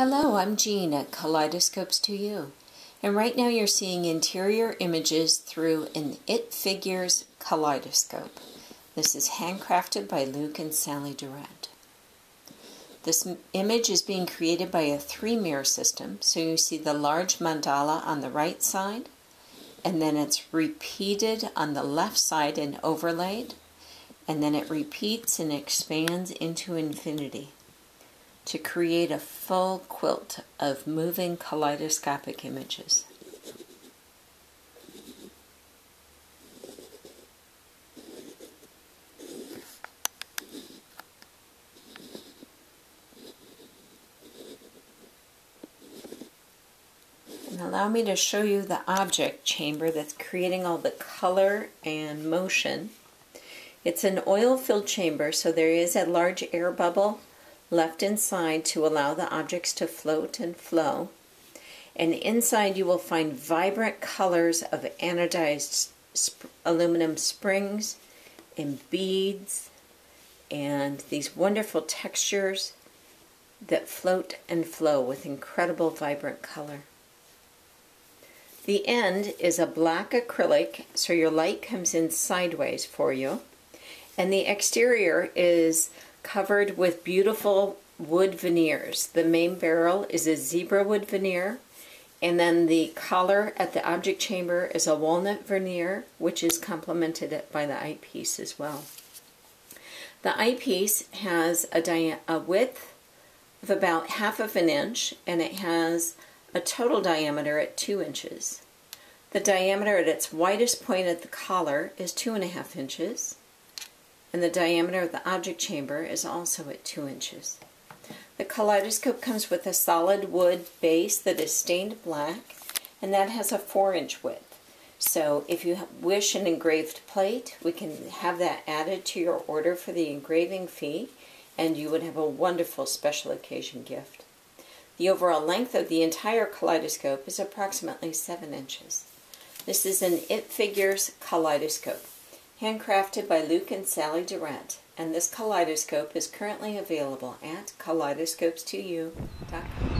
Hello, I'm Jean at Kaleidoscopes to You, and right now you're seeing interior images through an It Figures kaleidoscope. This is handcrafted by Luke and Sallie Durette. This image is being created by a 3-mirror system, so you see the large mandala on the right side, and then it's repeated on the left side and overlaid, and then it repeats and expands into infinity to create a full quilt of moving kaleidoscopic images. And allow me to show you the object chamber that's creating all the color and motion. It's an oil-filled chamber, so there is a large air bubble left inside to allow the objects to float and flow. And inside you will find vibrant colors of anodized aluminum springs and beads and these wonderful textures that float and flow with incredible vibrant color. The end is a black acrylic, so your light comes in sideways for you. And the exterior is covered with beautiful wood veneers. The main barrel is a zebra wood veneer, and then the collar at the object chamber is a walnut veneer, which is complemented by the eyepiece as well. The eyepiece has a width of about 1/2 inch, and it has a total diameter at 2 inches. The diameter at its widest point at the collar is 2.5 inches. And the diameter of the object chamber is also at 2 inches. The kaleidoscope comes with a solid wood base that is stained black, and that has a 4-inch width. So if you wish an engraved plate, we can have that added to your order for the engraving fee, and you would have a wonderful special occasion gift. The overall length of the entire kaleidoscope is approximately 7 inches. This is an It Figures kaleidoscope, handcrafted by Luke and Sallie Durette, and this kaleidoscope is currently available at kaleidoscopes2u.com.